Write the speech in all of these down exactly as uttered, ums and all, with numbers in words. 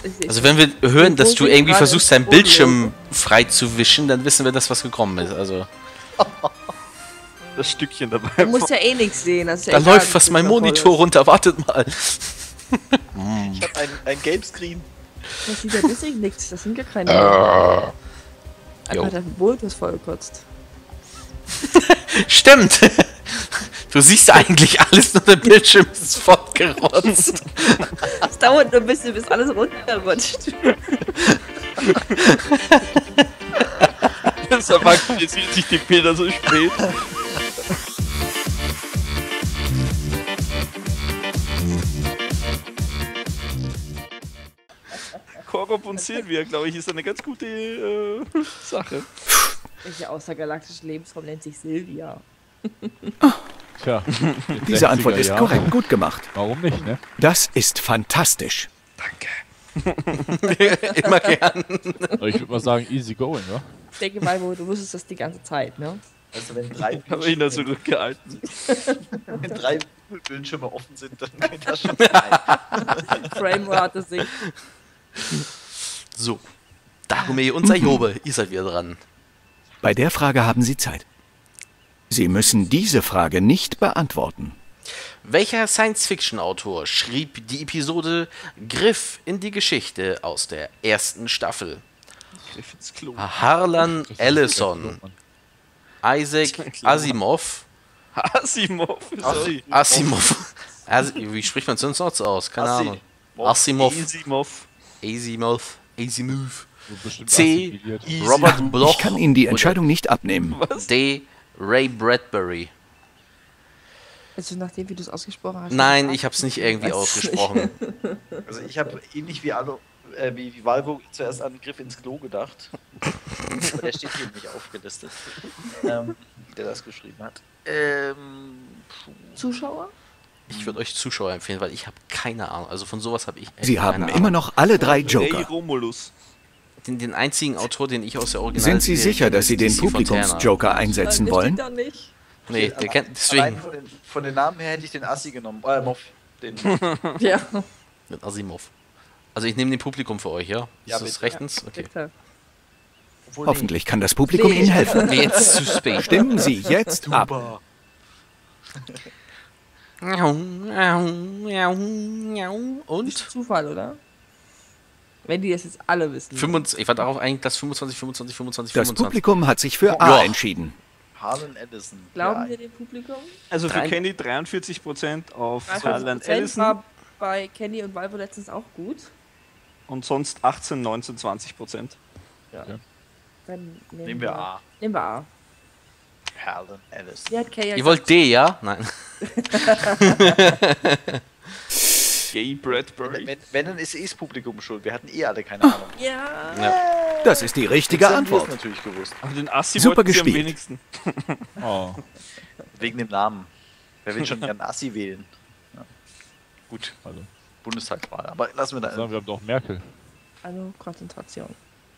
Ich, Also wenn wir hören, dass du irgendwie versuchst, deinen Bildschirm frei zu wischen, dann wissen wir, dass was gekommen ist. Also das Stückchen dabei. Du musst ja eh nichts sehen. Das ist ja da egal, läuft fast mein Monitor ist. runter. Wartet mal. Ich hab ein, ein Gamescreen. Das sieht ja deswegen nichts. Das sind ja keine. Jo. Einfach dein Boot ist vollgekotzt. Stimmt. Du siehst eigentlich alles, nur der Bildschirm ist fortgerotzt. Es dauert nur ein bisschen, bis alles runterrutscht. Deshalb aktualisiert sich die Bilder so spät. Korop und Silvia, glaube ich, ist eine ganz gute äh, Sache. Welcher außergalaktische Lebensraum nennt sich Silvia? Tja, Diese Antwort ist korrekt, gut gemacht. Warum nicht, ne? Das ist fantastisch. Immer gern. Ich würde mal sagen, easy going, ja? Ich denke mal, wo du wusstest das die ganze Zeit, ne? Also wenn drei, Habe ich ihn da zurückgehalten. wenn drei Bildschirme offen sind, dann geht das schon rein. Framerate sich. So. Dagomir und Sayobe, ihr seid wieder dran. Bei der Frage haben Sie Zeit. Sie müssen diese Frage nicht beantworten. Welcher Science-Fiction-Autor schrieb die Episode Griff in die Geschichte aus der ersten Staffel? Griff ins Klo. Harlan Ellison, Isaac Asimov, Asimov. Assi. Asimov, As wie spricht man sonst noch aus? Keine Assi. Ahnung. Asimov, Asimov. Asimov, Asimov, Bestimmt C. assimiliert. Robert Bloch, Ich kann Ihnen die Entscheidung nicht abnehmen. D. Ray Bradbury. Also nachdem, wie du es ausgesprochen hast. Nein, ich habe es nicht irgendwie Weiß ausgesprochen. Also ich habe ähnlich wie, Alu, äh, wie, wie Valvo zuerst an Griff ins Klo gedacht. Aber der steht hier nicht aufgelistet. Ähm, der das geschrieben hat. Ähm, Zuschauer? Ich würde euch Zuschauer empfehlen, weil ich habe keine Ahnung. Also von sowas habe ich echt Sie haben keine immer Ahnung. noch alle drei Ray Joker. Romulus. Den, den einzigen Autor, den ich aus der Original... Sind Sie sicher, dass Sie den D C Fontana. Publikumsjoker einsetzen wollen? Da nicht. Nee, der kennt... allein Deswegen... von den, von den Namen her hätte ich den Assi genommen. Äh, Moff. Den. Ja. Mit Asimov. Also ich nehme den Publikum für euch, ja? Ja, Ist das bitte. rechtens? Okay. Bitte. Obwohl, Hoffentlich kann das Publikum Nee. Ihnen helfen. Nee, jetzt zu spät. Stimmen Sie jetzt ab. Und? Nicht Zufall, oder? Wenn die das jetzt alle wissen. fünfundzwanzig, ich war darauf eigentlich, dass fünfundzwanzig, fünfundzwanzig, fünfundzwanzig, Das fünfundzwanzig. Publikum hat sich für A Ja. entschieden. Harlan Ellison. Glauben ja, wir dem Publikum? Also für Drei- Kenny dreiundvierzig Prozent auf dreiundvierzig Harlan Prozent Ellison war bei Kenny und Valvo letztens auch gut. und sonst achtzehn, neunzehn, zwanzig Prozent. Dann nehmen, Nehmen wir A. Nehmen wir A. Harlan Ellison. Die hat Kay ja Ihr wollt D, ja? Nein. Gay Bradbury. Wenn, wenn, dann ist eh das Publikum schuld. Wir hatten eh alle keine Ahnung. Ja. Ja. Das ist die richtige Jetzt haben wir es Antwort. natürlich gewusst. Also den Assi Super wollten sie am gespielt. wenigsten. Oh. Wegen dem Namen. Wer will schon gern Assi wählen? Ja. Gut, Also, Bundestagswahl. Aber lassen wir da. sagen wir haben doch Merkel. Also Konzentration.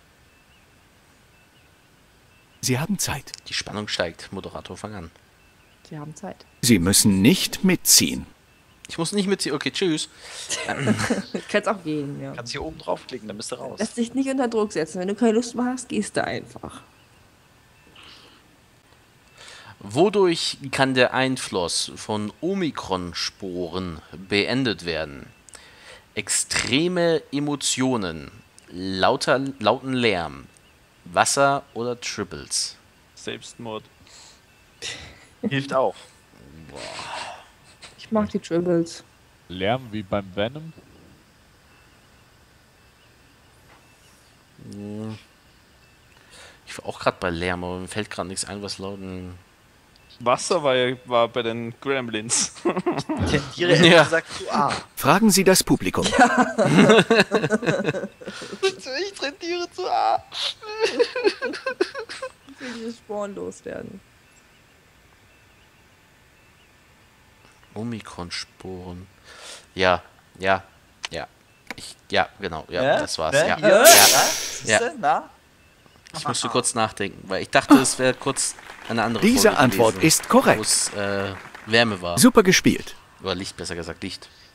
Sie haben Zeit. Die Spannung steigt. Moderator, fang an. Sie haben Zeit. Sie müssen nicht mitziehen. Ich muss nicht mitziehen. Okay, tschüss. Du kannst auch gehen, ja. Kannst hier oben draufklicken, dann bist du raus. Lass dich nicht unter Druck setzen. Wenn du keine Lust mehr hast, gehst du einfach. Wodurch kann der Einfluss von Omikron-Sporen beendet werden? Extreme Emotionen, lauter, lauten Lärm, Wasser oder Triples? Selbstmord. Hilft auch. Ich mag die Dribbles. Lärm wie beim Venom. Ich war auch gerade bei Lärm, aber mir fällt gerade nichts ein, was lauten... Wasser war, ja, war bei den Gremlins. Ich tendiere ehrlich Ja. gesagt zu A. Fragen Sie das Publikum. Ich tendiere zu A. Ich will diese Sporen loswerden. Omikron-Sporen. Ja, ja, ja. Ich, ja, genau, ja, Ja? das war's. Ne? Ja, Hier? ja. Na? Siehste? Na? Ich musste kurz nachdenken, weil ich dachte, es wäre kurz eine andere Diese Folge Antwort gewesen, ist korrekt. wo es äh, Wärme war. Super gespielt. Oder Licht, besser gesagt, Licht.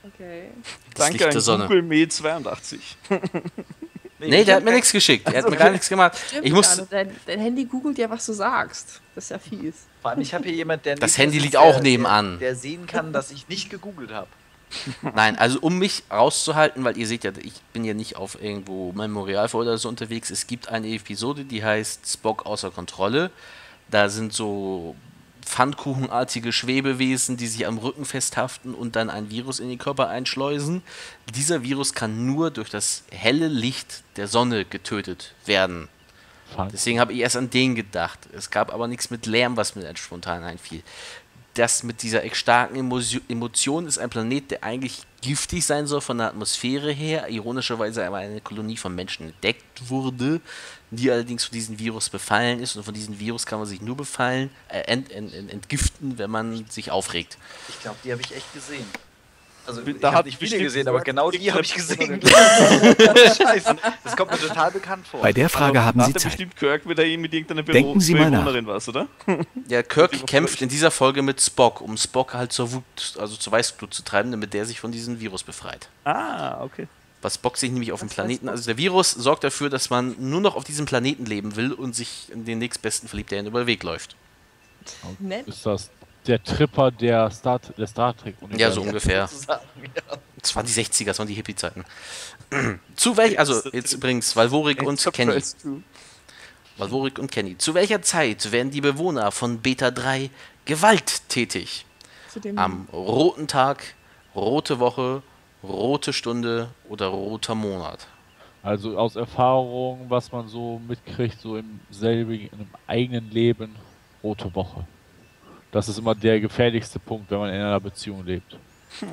Okay. Das Danke Licht an der Sonne. Google Me zweiundachtzig. Nee, der hat mir nichts geschickt. Der hat mir gar nichts gemacht. Stimmt Ich muss. gar nicht. Dein, dein Handy googelt ja, was du sagst. Das ist ja fies. Vor allem, ich habe hier jemand, der Das neben Handy mir liegt sitzt, auch der- nebenan. Der, der sehen kann, dass ich nicht gegoogelt habe. Nein, also um mich rauszuhalten, weil ihr seht ja, ich bin ja nicht auf irgendwo Memorial oder so unterwegs. Es gibt eine Episode, die heißt Spock außer Kontrolle. Da sind so pfannkuchenartige Schwebewesen, die sich am Rücken festhaften und dann ein Virus in den Körper einschleusen. Dieser Virus kann nur durch das helle Licht der Sonne getötet werden. Fang. Deswegen habe ich erst an den gedacht. Es gab aber nichts mit Lärm, was mir dann spontan einfiel. Das mit dieser echt starken Emotio- Emotion ist ein Planet, der eigentlich giftig sein soll von der Atmosphäre her, ironischerweise aber eine Kolonie von Menschen entdeckt wurde, die allerdings von diesem Virus befallen ist und von diesem Virus kann man sich nur befallen, äh, ent, ent, ent, entgiften, wenn man sich aufregt. Ich glaube, die habe ich echt gesehen. Also, Da ich hat habe nicht viele bestimmt gesehen, aber gesagt, genau die habe ich irgendeine gesehen. Scheiße, das kommt mir total bekannt vor. Bei der Frage haben Da Sie hat er Zeit. bestimmt Kirk wieder mit irgendeiner Büro Denken Sie mal nach. Bewohnerin was, oder? Ja, Kirk kämpft in dieser Folge mit Spock, um Spock halt zur Wut, also zur Weißglut zu treiben, damit der sich von diesem Virus befreit. Ah, okay. Was Spock sich nämlich auf dem Was Planeten, weiß also der Virus sorgt dafür, dass man nur noch auf diesem Planeten leben will und sich in den nächstbesten verliebt, der ihnen über den Weg läuft. Nett. Ist das der Tripper der Star, der Star Trek Ja, so ungefähr. Sozusagen, ja. Das waren die sechziger, das waren die Hippie-Zeiten. Zu welch, also jetzt übrigens Valvorik und Kenny. Enterprise two. Valvorik und Kenny. Zu welcher Zeit werden die Bewohner von Beta drei gewalttätig? Zu dem Am roten Tag, rote Woche, rote Stunde oder roter Monat? Also aus Erfahrung, was man so mitkriegt, so im selbigen, im eigenen Leben, rote Woche. Das ist immer der gefährlichste Punkt, wenn man in einer Beziehung lebt. Sie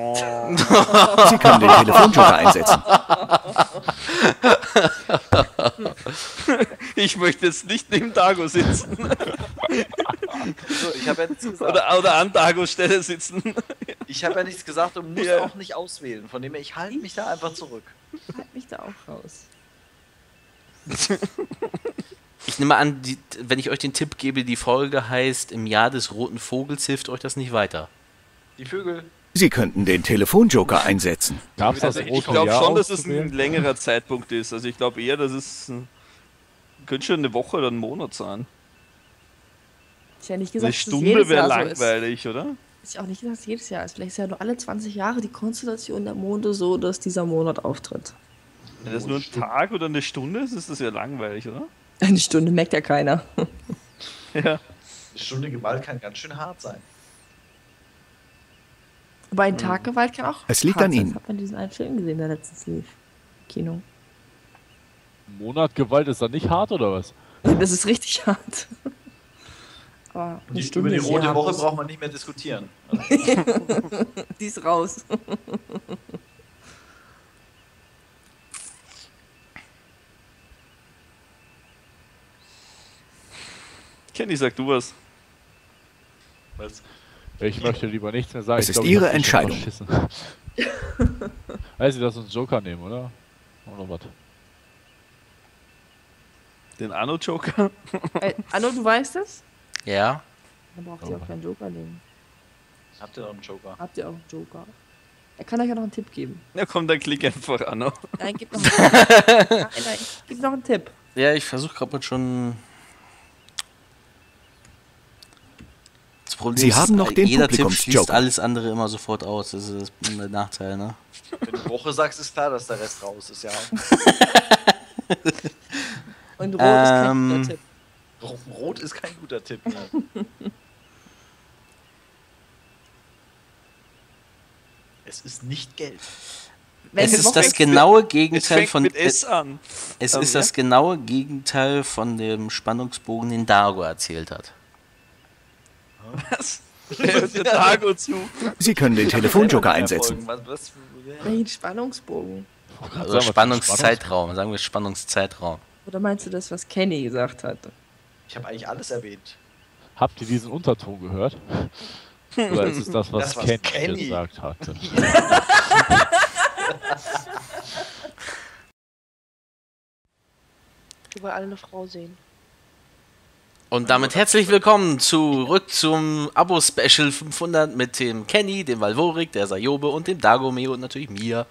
können den Telefonjoker einsetzen. Ich möchte jetzt nicht neben Dago sitzen. So, ich habe ja nichts gesagt. Oder, oder an Dagos Stelle sitzen. Ich habe ja nichts gesagt und muss Ja. auch nicht auswählen. Von dem her, ich halte mich da einfach zurück. halt mich da auch raus. Ich nehme an, die, wenn ich euch den Tipp gebe, die Folge heißt Im Jahr des roten Vogels, hilft euch das nicht weiter. Die Vögel. Sie könnten den Telefonjoker einsetzen. Gab es das Also ich rote glaube Jahr schon, dass es auszuwählen? ein längerer Zeitpunkt ist. Also ich glaube eher, dass es ein, könnte schon eine Woche oder ein Monat sein. Ich ja nicht gesagt, Eine dass es Stunde jedes wäre Jahr so ist. langweilig, oder? Ist ja auch nicht gesagt, dass es jedes Jahr ist. Vielleicht ist ja nur alle zwanzig Jahre die Konstellation der Monde so, dass dieser Monat auftritt. Wenn das nur ein Tag oder eine Stunde ist, ist das ja langweilig, oder? Eine Stunde merkt ja keiner. Ja. Eine Stunde Gewalt kann ganz schön hart sein. Aber ein Tag Gewalt kann auch. Es liegt hart an sein. Ihnen. Das hat man diesen einen Film gesehen, der letztens lief. Kino. Ein Monat Gewalt ist dann nicht hart oder was? Das ist richtig hart. Aber eine Die, über Stunde die ist rote sehr Woche hart. braucht man nicht mehr diskutieren. Also, Die ist raus. Kenny, sag du was. was? Ich möchte lieber nichts mehr sagen. Es Ich ist glaub, ich Ihre hab mich schon Entscheidung. verschissen. Weiß ich, lass uns Joker nehmen, oder? Oder was? Den Anno-Joker. Äh, Anno, du weißt es? Ja? Dann braucht ihr auch keinen Joker nehmen. Habt ihr noch einen Joker? Habt ihr auch einen Joker? Er kann euch ja noch einen Tipp geben. Ja komm, dann klick einfach Anno. Nein, gib noch einen Tipp. Nein, nein, gib noch einen Tipp. Ja, ich versuche gerade mal schon. Das Problem Sie ist, haben noch den jeder Tipp schließt Publikumsjoker. alles andere immer sofort aus. Das ist ein Nachteil, ne? Wenn du Woche sagst, ist klar, dass der Rest raus ist, ja. Und Rot ist kein Ähm, guter Tipp. Rot ist kein guter Tipp. Ne? Es ist nicht gelb. Wenn Es ist Woche- das genaue Es Gegenteil fängt von. mit S an. Es Ähm, ist ja? das genaue Gegenteil von dem Spannungsbogen, den Dago erzählt hat. Was? Hört der Dago zu. Sie können den Telefonjoker einsetzen. Was, was, Welchen Spannungsbogen? Also Spannungszeitraum, sagen wir Spannungszeitraum. Oder meinst du das, was Kenny gesagt hat? ich habe eigentlich alles erwähnt. Habt ihr diesen Unterton gehört? Oder ist es das, was Das, was Kenny, Kenny- gesagt hatte? Wir wollen alle eine Frau sehen. Und damit herzlich willkommen zurück zum Abo-Special fünfhundert mit dem Kenny, dem Valvorik, der Sayobe und dem Dagome und natürlich mir.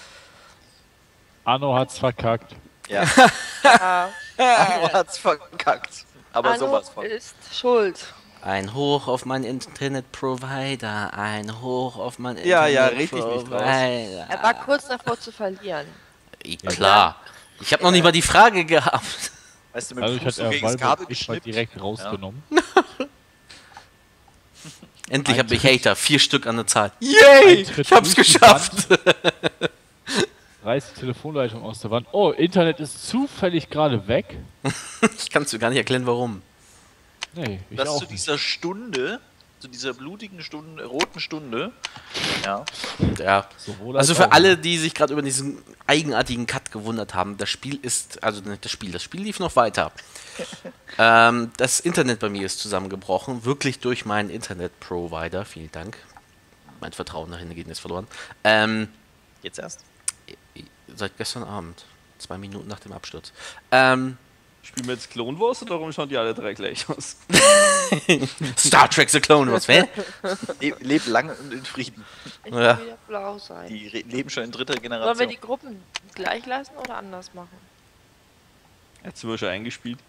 Anno hat's verkackt. Ja. Ja, Anno hat's verkackt. Aber Anno sowas von. ist schuld. Ein Hoch auf meinen Internet-Provider, ein Hoch auf meinen Ja, ja, red dich nicht Internet-Provider. Er war kurz davor zu verlieren. Ja, klar. Ich habe noch nicht mal die Frage gehabt. Weißt du, mit Also dem ich Fuß so hatte gegen das Valve Kabel ich mal geschnippt. direkt rausgenommen. Endlich Ein habe ich Tritt. Hater, vier Stück an der Zahl. Yay! Ein Tritt Ich hab's durch die geschafft! Reißt die Telefonleitung aus der Wand. Oh, Internet ist zufällig gerade weg. Ich kann es dir gar nicht erklären, warum. Nee, ich Das auch zu nicht. dieser Stunde, zu dieser blutigen Stunde, roten Stunde. Ja. Ja. Sowohl Also als für auch. alle, die sich gerade über diesen eigenartigen Cut gewundert haben, das Spiel ist, also nicht das Spiel, das Spiel lief noch weiter. ähm, das Internet bei mir ist zusammengebrochen, wirklich durch meinen Internet-Provider, vielen Dank. Mein Vertrauen dahin geht jetzt verloren. Ähm, Jetzt erst. seit gestern Abend, zwei Minuten nach dem Absturz. Ähm, Spielen wir jetzt Clone Wars oder warum schauen die alle drei gleich aus? Star Trek The Clone Wars, hä? Le leb lange und in Frieden. Ich Ja. will wieder blau sein. Die re- leben schon in dritter Sollen wir Generation. die Gruppen gleich lassen oder anders machen? Jetzt sind wir schon eingespielt.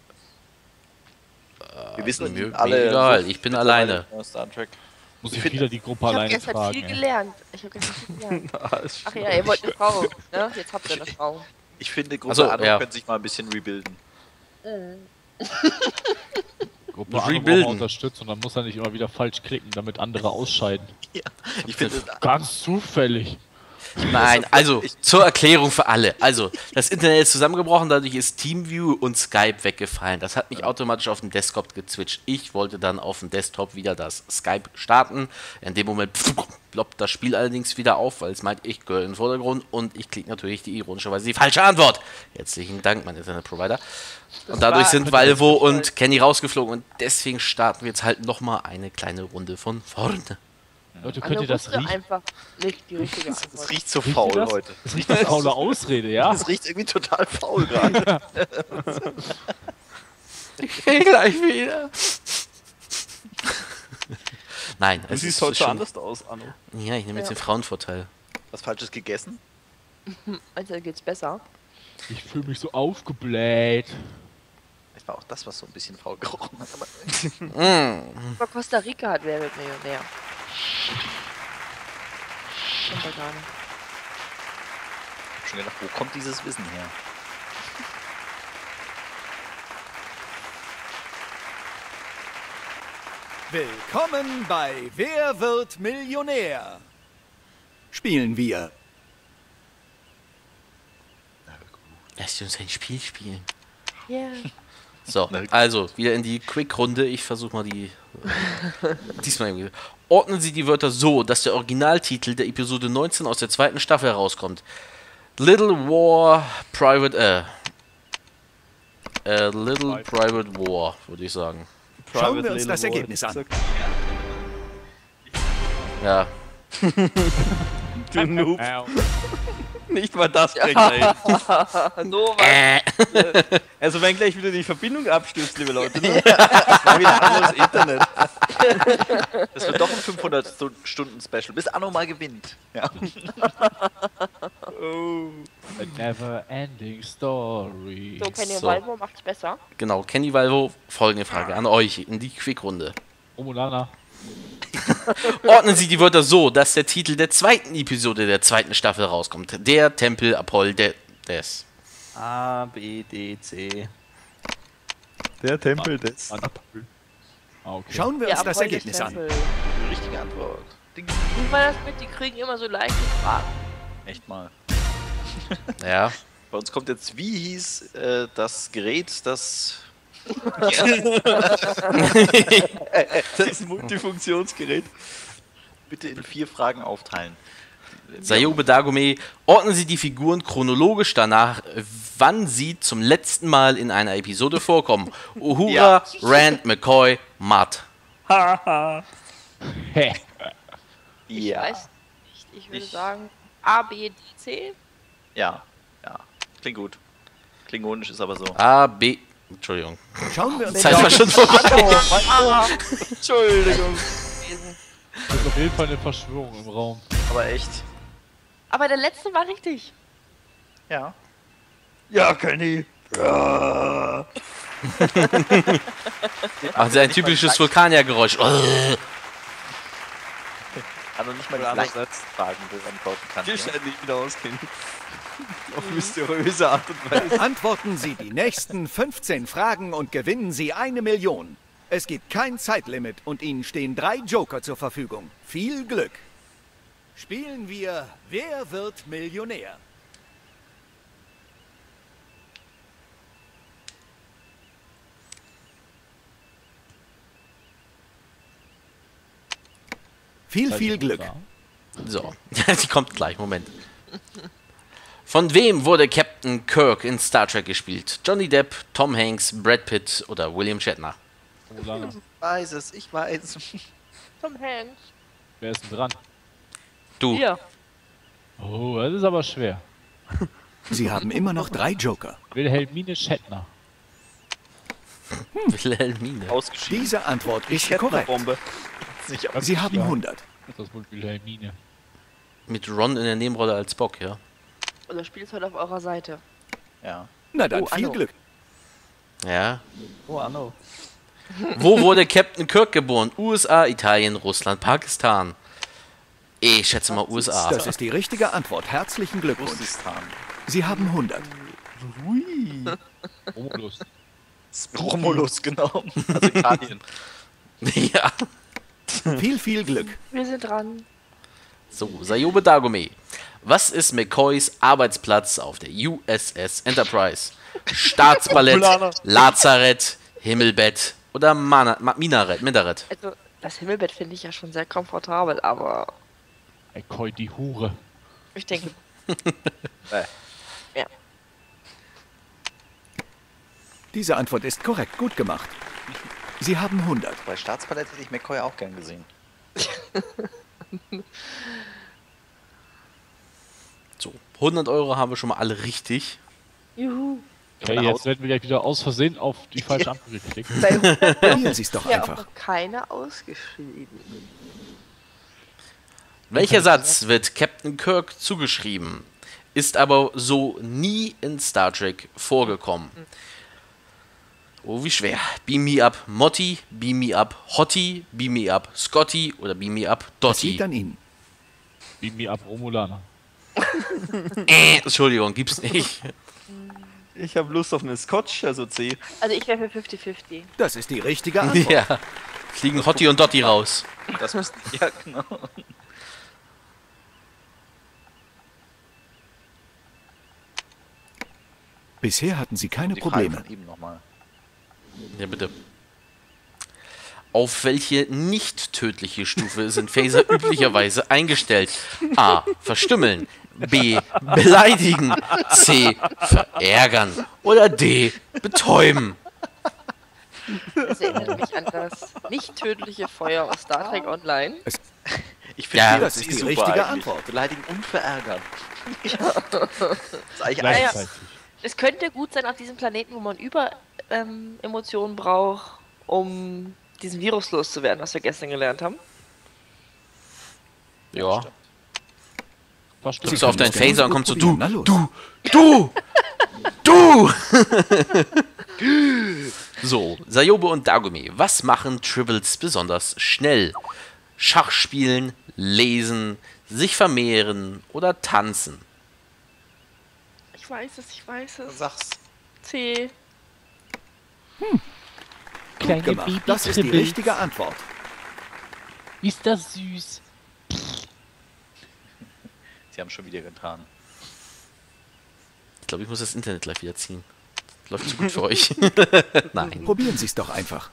Wir wissen mir- mir alle. egal, so ich bin mittlerweile alleine. über Star Trek. Muss ich ich find- wieder die Gruppe Ich habe alleine gestern tragen. viel ey. gelernt. Ich habe gestern viel gelernt. Ah, ist Ach ja, ihr wollt eine Frau. Ne? Jetzt habt ihr eine Frau. Ich finde, Gruppe Ach so, Anno ja. könnte sich mal ein bisschen rebuilden. Gruppe Muss Anno rebuilden. braucht Unterstützung, dann muss er nicht immer wieder falsch klicken, damit andere ausscheiden. Ja. Ich finde, Ganz zufällig. Nein, also zur Erklärung für alle. Also, das Internet ist zusammengebrochen, dadurch ist TeamView und Skype weggefallen. Das hat mich automatisch auf den Desktop gezwitscht. Ich wollte dann auf dem Desktop wieder das Skype starten. In dem Moment ploppt das Spiel allerdings wieder auf, weil es meint, ich gehöre in den Vordergrund und ich klicke natürlich die ironischerweise die falsche Antwort. Herzlichen Dank, mein Internetprovider. Und dadurch war- sind Valvo und Kenny rausgeflogen und deswegen starten wir jetzt halt nochmal eine kleine Runde von vorne. Leute, Anno könnt ihr das wusste riechen? einfach nicht die richtige es Antwort. riecht so Riecht faul ihr das? heute. Das riecht eine faule Ausrede, ja? Es riecht irgendwie total faul gerade. Ich gehe gleich wieder. Nein, Du es siehst ist heute so schon... anders aus, Anno. Ja, ich nehme jetzt Ja. den Frauenvorteil. Was Falsches gegessen? Also geht's besser. Ich fühle mich so aufgebläht. Es war auch das, was so ein bisschen faul gerochen hat. Aber Aber Costa Rica hat Wer wird Millionär. Stimmt ja gar nicht. ich hab schon gedacht, wo kommt dieses Wissen her? Willkommen bei Wer wird Millionär? Spielen wir. Lass uns ein Spiel spielen. Ja. So, also, wieder in die Quick-Runde. Ich versuche mal die... äh, diesmal irgendwie. Ordnen Sie die Wörter so, dass der Originaltitel der Episode neunzehn aus der zweiten Staffel herauskommt. Little War Private... Äh... äh Little Private War, würde ich sagen. Schauen wir uns Little das War, Ergebnis hätte an. ich Ja. gesagt. Du Noob. Äh, Nicht mal das kriegt er hin. So was. Äh. Also wenn gleich wieder die Verbindung abstürzt, liebe Leute. Ne? Das war wieder anderes Internet. Das wird doch ein fünfhundert-Stunden-Special, bis Anno mal gewinnt. Ja. Oh. a never ending story. So, Kenny So. Valvo macht's besser. Genau, Kenny Valvo, folgende Frage an euch in die Quick-Runde. Romulana. Ordnen Sie die Wörter so, dass der Titel der zweiten Episode der zweiten Staffel rauskommt. Der Tempel Apoll de des. A, B, D, C. Der Tempel des. Ah, okay. Schauen wir Der uns das Apoll des Ergebnis an. Tempel. Die richtige Antwort. Ding. Wie war das mit, die kriegen immer so leichte Fragen. Echt mal. Ja. Bei uns kommt jetzt, wie hieß äh, das Gerät, das. Das Multifunktionsgerät. Bitte in vier Fragen aufteilen. Sayobe Dagome, ordnen Sie die Figuren chronologisch danach, wann sie zum letzten Mal in einer Episode vorkommen. Uhura, Ja. Rand, McCoy, Matt. Hä? Ich Ja. weiß nicht. Ich würde Ich- sagen A, B, D, C. Ja. Ja. Klingt gut. Klingonisch ist aber so. A, B, Entschuldigung. Schauen wir uns Zeit war schon vorbei. Entschuldigung. Das ist auf jeden Fall eine Verschwörung im Raum. Aber echt. Aber der letzte war richtig. Ja. Ja, Kenny. Ja. Ach, ein typisches Vulkaniergeräusch. Oh. Kann doch nicht mal die Oder leichten andererseits- Fragen beantworten kann. Die Ja? scheint nicht wieder auskennen. Auf mysteriöse Art und Weise. Antworten Sie die nächsten fünfzehn Fragen und gewinnen Sie eine Million. Es gibt kein Zeitlimit und Ihnen stehen drei Joker zur Verfügung. Viel Glück. Spielen wir Wer wird Millionär? Viel, viel Glück. So, die kommt gleich, Moment. Von wem wurde Captain Kirk in Star Trek gespielt? Johnny Depp, Tom Hanks, Brad Pitt oder William Shatner? Romulaner. Ich weiß es, ich weiß. Tom Hanks. Wer ist denn dran? Du. Hier. Oh, das ist aber schwer. Sie haben immer noch drei Joker. Wilhelmine Shatner. Wilhelmine. Ausgeschieden. Diese Antwort ist hätte eine korrekt. Bombe. Nicht Sie haben Ja. hundert. Das ist wohl Wilhelmine. Mit Ron in der Nebenrolle als Spock, ja. Und das Spiel ist heute auf eurer Seite. Ja. Na dann, Oh, viel Anno. Glück. Ja. Oh, Anno. Wo wurde Captain Kirk geboren? U S A, Italien, Russland, Pakistan. Ich schätze mal U S A. Das ist die richtige Antwort. Herzlichen Glückwunsch. Rustistan. Sie haben hundert. Romulus. Romulus, genau. Also Italien. Ja. Viel, viel Glück. Wir sind dran. So, Sayobe Dagome. Was ist McCoys Arbeitsplatz auf der U S S Enterprise? Staatsballett, Lazarett, Himmelbett oder Mana Ma Minarett, Minarett? Also, das Himmelbett finde ich ja schon sehr komfortabel, aber McCoy, die Hure. ich denke, Diese Antwort ist korrekt. Gut gemacht. Sie haben hundert. Bei Staatsballett hätte ich McCoy auch gern gesehen. So, hundert Euro haben wir schon mal alle richtig. juhu. Okay, Nach jetzt Hause. werden wir gleich wieder aus Versehen auf die falsche Ampel geklickt. Bei hundert Probieren Sie es doch ja auch einfach. noch keine ausgeschrieben. Welcher Satz wird Captain Kirk zugeschrieben, ist aber so nie in Star Trek vorgekommen? Oh, wie schwer. Beam me up Motti, beam me up Hottie, beam me up Scotty oder beam me up Das Dottie. liegt an Ihnen. Beam me up, Romulaner. Äh, Entschuldigung, gibt's nicht. Ich habe Lust auf einen Scotch, also C. Also ich wäre für fünfzig fünfzig. Das ist die richtige Antwort. Ja. Fliegen Hottie und Dottie raus. Das müsste ja genau. Bisher hatten Sie keine Die Frage Probleme. von ihm nochmal. Ja, bitte. Auf welche nicht tödliche Stufe sind Phaser üblicherweise eingestellt? A. Verstümmeln. B. Beleidigen. C. Verärgern. Oder D. Betäuben. Das erinnert mich an das nicht tödliche Feuer aus Star Trek Online. Ich finde, Ja, die das ist die super richtige eigentlich. Antwort. Beleidigen und verärgern. Das ist eigentlich Naja. alles. Gleichzeitig. Es könnte gut sein auf diesem Planeten, wo man über ähm, Emotionen braucht, um diesen Virus loszuwerden, was wir gestern gelernt haben. Ja. Verstimmt. Guckst du auf deinen Phaser und kommst so, du, Na los. du, du, du. So, Sayobe und Dagome, was machen Tribbles besonders schnell? Schach spielen, lesen, sich vermehren oder tanzen? Ich weiß es, ich weiß es. Sag's. C. Kleine Gemacht. Das ist die Baby-Tribbles. richtige Antwort. Ist das süß? Sie haben schon wieder getan. Ich glaube, ich muss das Internet gleich wieder ziehen. Läuft zu gut für euch. Nein. Probieren Sie es doch einfach.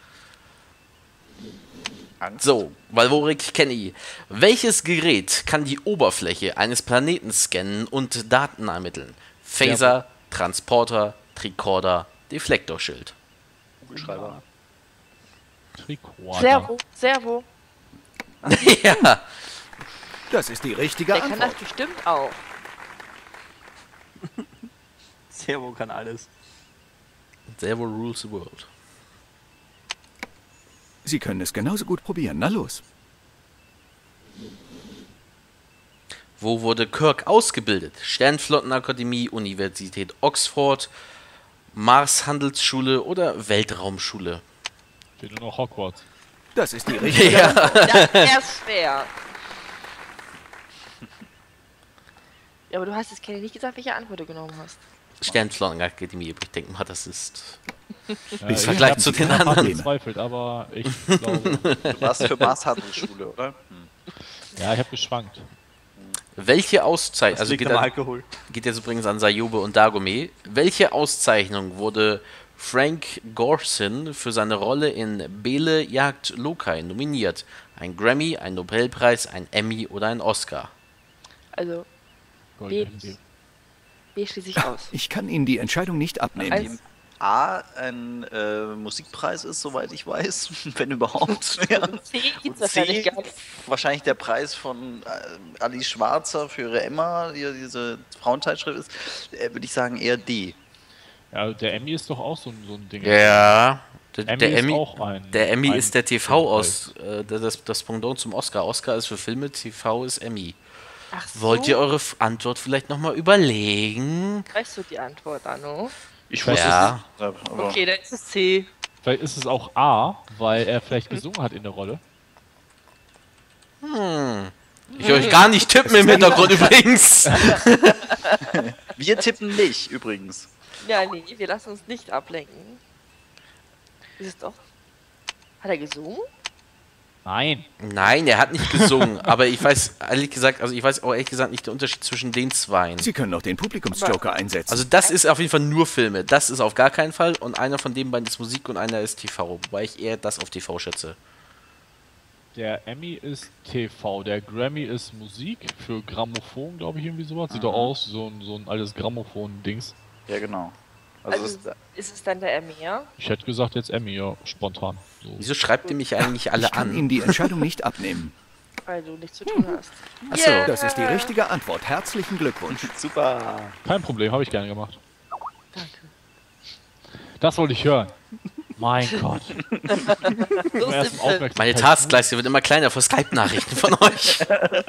Angst. So, Valvorik Kenny. Welches Gerät kann die Oberfläche eines Planeten scannen und Daten ermitteln? Phaser, Transporter, Tricorder, Deflektorschild. Kugelschreiber. Tricorder. Servo. Servo. Ja, Das ist die richtige Der kann das Antwort. bestimmt auch. Servo kann alles. Zero rules the world. Sie können es genauso gut probieren. Na los. Wo wurde Kirk ausgebildet? Sternflottenakademie, Universität Oxford, Mars-Handelsschule oder Weltraumschule? Steht nur noch Hogwarts. Das ist die richtige. Ja. Das wäre schwer. Ja, aber du hast jetzt Kenny nicht gesagt, welche Antwort du genommen hast. Sternflottenakademie, ich denke mal, das ist Ja, im ich Vergleich hab zu den hab anderen. gezweifelt, aber ich glaube. Du warst für Mars-Handelsschule, oder? Hm. Ja, ich habe geschwankt. Welche Auszeichnung, Das also liegt geht, am da, Alkohol. geht jetzt übrigens an Sayube und Dagome, welche Auszeichnung wurde Frank Gorson für seine Rolle in Bele jagt Lokai nominiert? Ein Grammy, ein Nobelpreis, ein Emmy oder ein Oscar? Also, Golden B, Handy. B schließe ich aus. Ich kann Ihnen die Entscheidung nicht abnehmen. Als- A, ein äh, Musikpreis ist, soweit ich weiß, wenn überhaupt. Ja. Und C gibt Und es wahrscheinlich C, gar nicht. wahrscheinlich der Preis von äh, Alice Schwarzer für ihre Emma, die ja diese Frauenzeitschrift ist, äh, würde ich sagen eher D. Ja, der Emmy ist doch auch so ein, so ein Ding. Ja, der, Emmy der ist Emmy, auch ein. der Emmy ein ist der T V aus, äh, das, das Pendant zum Oscar. Oscar ist für Filme, T V ist Emmy. Ach so, Wollt ihr eure F- Antwort vielleicht nochmal überlegen? weißt du die Antwort, Anno? Ich wusste es Ja. nicht. Aber Okay, dann ist es C. Vielleicht ist es auch A, weil er vielleicht gesungen hat in der Rolle. Hm. Ich höre euch gar nicht tippen im Hintergrund übrigens. wir tippen nicht, übrigens. Ja, nee, wir lassen uns nicht ablenken. Ist es doch. Hat er gesungen? Nein. Nein, er hat nicht gesungen, aber ich weiß ehrlich gesagt, also ich weiß auch ehrlich gesagt nicht den Unterschied zwischen den zweien. Sie können auch den Publikumsjoker einsetzen. Also das ist auf jeden Fall nur Filme, das ist auf gar keinen Fall und einer von den beiden ist Musik und einer ist T V, wobei ich eher das auf T V schätze. Der Emmy ist T V, der Grammy ist Musik für Grammophon, glaube ich, irgendwie sowas. Sieht doch aus, so ein, so ein altes Grammophon-Dings. Ja, genau. Also, Also, das, ist es dann der Emmy, ja? Ich hätte gesagt jetzt Emmy, ja, spontan. So. Wieso schreibt ihr mich eigentlich alle Ich kann an? Ihnen die Entscheidung nicht abnehmen. Weil du nichts zu tun hast. Achso, Yeah. Das ist die richtige Antwort. Herzlichen Glückwunsch. super. Kein Problem, habe ich gerne gemacht. Danke. Das wollte ich hören. Mein Gott. So Zum ersten simpel. Aufmerksamkeit- meine Taskleiste wird immer kleiner vor Skype-Nachrichten von euch.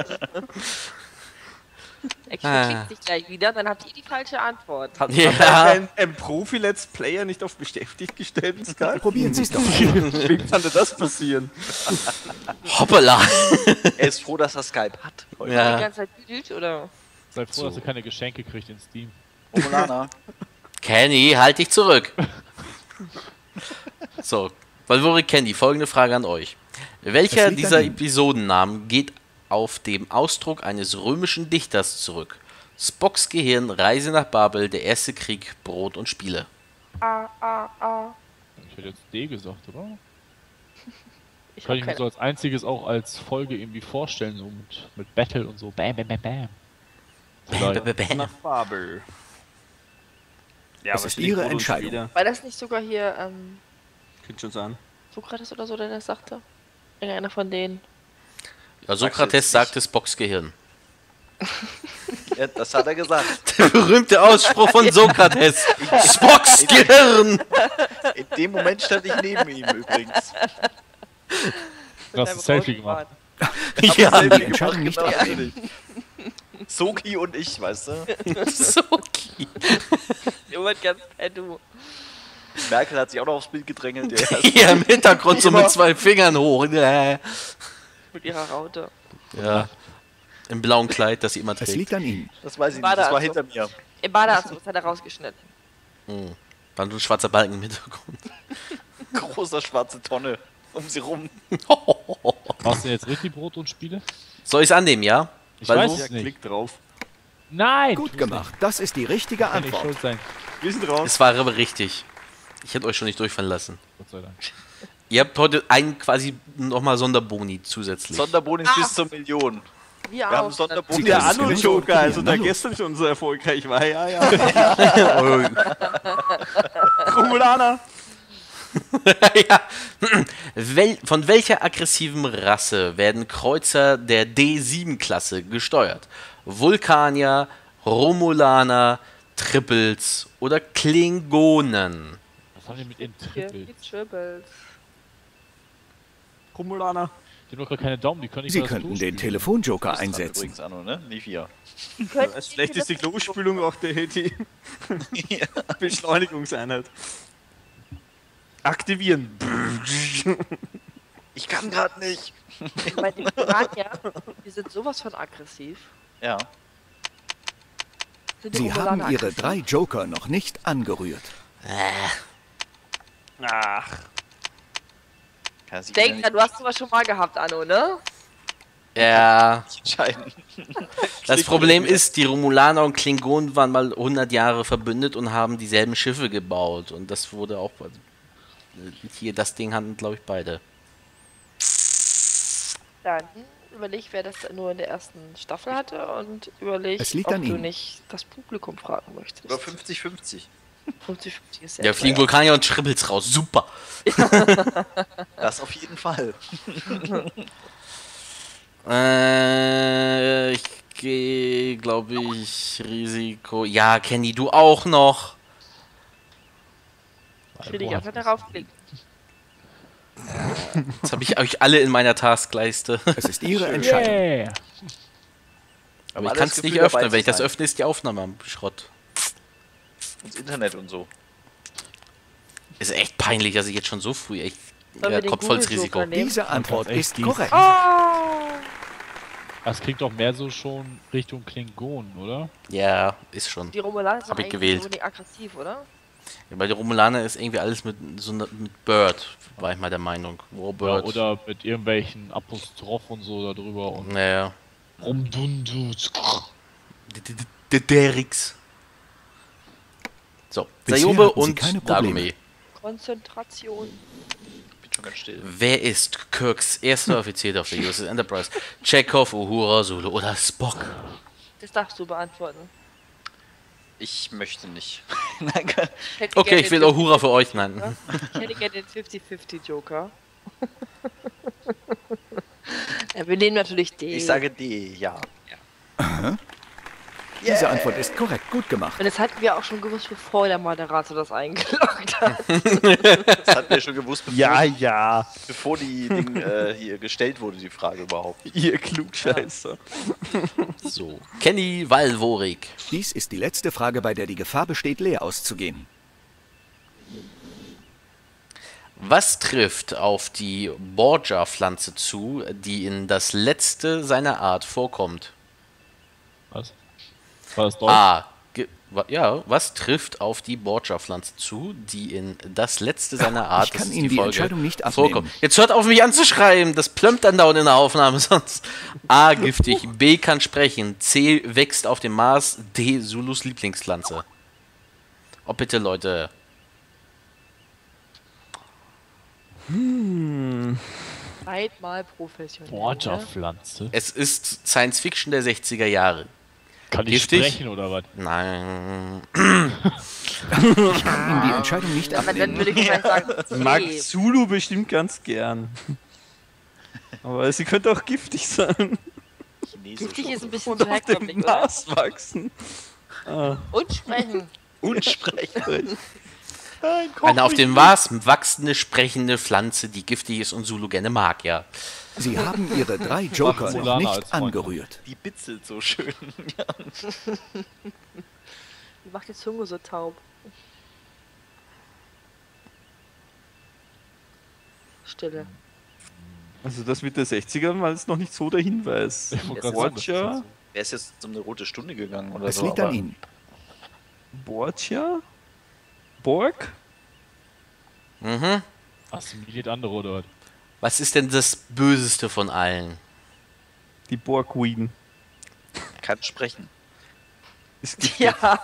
Er Ah. klickt sich gleich wieder, dann habt ihr die falsche Antwort. Hat, Ja. hat ein, ein Profi-Let's Player nicht auf beschäftigt gestellt in Skype? Probieren Sie es doch. Wie konnte das passieren? Hoppala. Er ist froh, dass er Skype hat. Die Ja. ganze Zeit büdelt, oder? Sei froh, So. dass ihr keine Geschenke kriegt in Steam. Omolana. Kenny, halt dich zurück. So, Valvori Candy, folgende Frage an euch. Welcher Es liegt dieser an Ihnen. Episodennamen geht auf dem Ausdruck eines römischen Dichters zurück? Spocks Gehirn, Reise nach Babel, der erste Krieg, Brot und Spiele. Ah, ah, ah. Ich hätte jetzt D gesagt, oder? Ich Kann hab ich mir keine. so als einziges auch als Folge irgendwie vorstellen, so mit, mit Battle und so. Bam, bam, bam, bam. Vielleicht. Nach Babel. Ja, Das ist Ihre Entscheidung. Wieder. War das nicht sogar hier, ähm, Könnte schon sein. Sokrates oder so, der das sagte? Irgendeiner von denen. Ja, Sagst du Sokrates jetzt sagte Spocks Gehirn. Ja, das hat er gesagt. Der berühmte Ausspruch von Sokrates. Spocks Gehirn. In dem Moment stand ich neben ihm übrigens. Du hast ein Selfie gemacht. Ja, die Entscheidung nicht genau, abnehmen. natürlich. Soki und ich, weißt du? Soki. Jemand ganz pedu. Merkel hat sich auch noch aufs Bild gedrängelt. Der Hier im Hintergrund so mit zwei Fingern hoch. Ja. Mit ihrer Raute. Im blauen Kleid, das sie immer Es trägt. liegt an Ihnen. Das weiß ich War nicht, das da war also? hinter mir. Im Badeanzug, das hat er rausgeschnitten. Hm. War nur ein schwarzer Balken im Hintergrund. Großer schwarze Tonne um sie rum. Machst du jetzt richtig Brot und Spiele? Soll ich es annehmen, ja? Ich Weil weiß wo- es Ja, nicht. klick drauf. Nein! Gut tu's gemacht. Das ist die richtige nicht. Kann nicht Antwort. schuld sein. Wir sind raus. Es war aber richtig. Ich hätte euch schon nicht durchfallen lassen. Gott sei Dank. Ihr habt heute einen quasi nochmal Sonderboni zusätzlich. Sonderbonus bis zur Million. Wir Wir haben auch. Sonderbonus. Sie Der können es genauso Anno-Joker, probieren. also der Na los. gestern schon so erfolgreich war. Ja, ja. Romulaner. ja. Wel von welcher aggressiven Rasse werden Kreuzer der D sieben Klasse gesteuert? Vulkanier, Romulaner, Triples oder Klingonen? Was Was haben die mit ihren Hier, Triple? die Triples. Romulaner. Die haben doch gar keine Daumen, die können nicht Sie mal das könnten Klo den spülen. Telefonjoker Das ist dran einsetzen. übrigens, Anno, ne? Nicht wir. Als schlechteste Klospülung auch der die Beschleunigungseinheit. Aktivieren. Ich kann gerade nicht. Ich meine, die Piranha, die sind sowas von aggressiv. Ja. Sind die Sie Romulaner haben Ihre aggressiv? drei Joker noch nicht angerührt. Ach. Kann sich Denk dran, du hast sowas schon mal gehabt, Anno, ne? Ja, nicht entscheiden. das Problem ist, die Romulaner und Klingonen waren mal hundert Jahre verbündet und haben dieselben Schiffe gebaut. Und das wurde auch... Hier, das Ding hatten, glaube ich, beide. Dann überleg, wer das nur in der ersten Staffel hatte und überleg, Es liegt ob an du Ihnen. nicht das Publikum fragen möchtest. Über fünfzig fünfzig. fünfzig fünfzig ist sehr Ja, fliegen teuer. Vulkanier und Triples raus. Super. Das auf jeden Fall. Äh, ich gehe, glaube ich, Risiko. Ja, Kenny, du auch noch. Ich will die ganze Zeit darauf klicken. Jetzt habe ich euch alle in meiner Taskleiste. Es ist Ihre Entscheidung. Yeah. Aber ich Alles kann es Gefühl, nicht dabei öffnen. zu Wenn ich das sein. öffne, ist die Aufnahme am Schrott. Und das Internet und so. Ist echt peinlich, dass ich jetzt schon so früh echt Sollen wir äh, den Kopf volles Google Risiko. Joker nehmen? Diese Antwort echt ist gießen. korrekt. Das klingt doch mehr so schon Richtung Klingonen, oder? Ja, ist schon. Die Romulaner sind Hab ich eigentlich gewählt. nicht unbedingt aggressiv, oder? Ja, bei der Romulaner ist irgendwie alles mit so ne, mit Bird, war ich mal der Meinung. War Ja, Bird. oder mit irgendwelchen Apostroph und so da drüber und Naja. rumdundut. Der Derix. So, Bisher Sayobe hatten Sie und keine Probleme. Dagome. Konzentration. Bin schon ganz still. Wer ist Kirks erster Offizier auf der U S S Enterprise? Chekhov, Uhura, Sulu oder Spock? Das darfst du beantworten. Ich möchte nicht. Nein, kann- Ich hätte Okay, gerne ich will den Uhura für euch nennen. Ich hätte gerne den fünfzig fünfzig Joker. Ja, wir nehmen natürlich den. ich sage D, ja. Diese Antwort ist korrekt. Gut gemacht. Und das hatten wir auch schon gewusst, bevor der Moderator das eingeloggt hat. Das hatten wir schon gewusst, bevor, Ja, ja. bevor die Ding, äh, hier gestellt wurde, die Frage überhaupt. Ihr Klugscheißer. So, Kenny Walvorik. Dies ist die letzte Frage, bei der die Gefahr besteht, leer auszugehen. Was trifft auf die Borgia-Pflanze zu, die in das letzte seiner Art vorkommt? Was? War das Deutsch? A. Ge wa ja, was trifft auf die Borgia-Pflanze zu, die in das letzte seiner Art, Ich kann das ist Ihnen die Folge, Entscheidung nicht abnehmen. vorkommt? Jetzt hört auf mich anzuschreiben, das plömmt dann dauernd in der Aufnahme sonst. A. Giftig, B. kann sprechen, C. wächst auf dem Mars, D. Zulus Lieblingspflanze. Oh bitte, Leute. Seid mal professionell. Ne? Borgia-Pflanze? Es ist Science Fiction der sechziger Jahre. Kann ich Giftig? sprechen oder was? Nein. Ich kann Ihnen die Entscheidung nicht Aber dann abnehmen. würde ich vielleicht sagen, Mag C. Zulu bestimmt ganz gern. Aber sie könnte auch giftig sein. Chinesisch. Giftig ist ein bisschen Und zu auf dem herkömmlich, oder? Mars wachsen. Ah. Und sprechen. Und sprechen. Eine auf dem Mars wachsende, sprechende Pflanze, die giftig ist und Zulu gerne mag, ja. Sie haben Ihre drei Joker noch Solana als nicht Freund. angerührt. Die bitzelt so schön. Die macht die Zunge so taub. Stille. Also das mit der sechzigern war jetzt noch nicht so der Hinweis. Ich wollte Das gerade ist sagen, Borgia? Wer ist jetzt um eine rote Stunde gegangen oder Es so? liegt aber an Ihnen. Borgia? Borg? Mhm. assimiliert andere oder was? Was ist denn das Böseste von allen? Die Borg Queen. Kann sprechen. Ist giftig. Ja.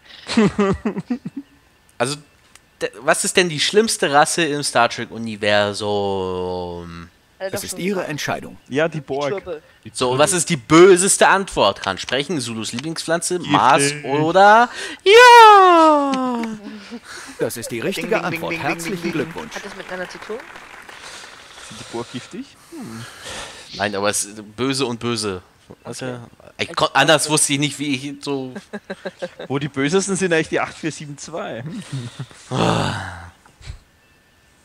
Also, de- was ist denn die schlimmste Rasse im Star Trek-Universum? Es ist Ihre Entscheidung. Ja, die Borg. Schurbe. Die So, Zwirbel. was ist die böseste Antwort? Kann sprechen, Zulus Lieblingspflanze, Giftig. Mars oder... Ja! Das ist die richtige Ding, ding, Antwort. ding, ding, Herzlichen ding, ding. Glückwunsch. Hat das miteinander zu tun? Sind die Borg giftig? Nein, aber es ist böse und böse. Also, ich kon- anders wusste ich nicht, wie ich so... Wo die bösesten sind eigentlich die acht vier sieben zwei.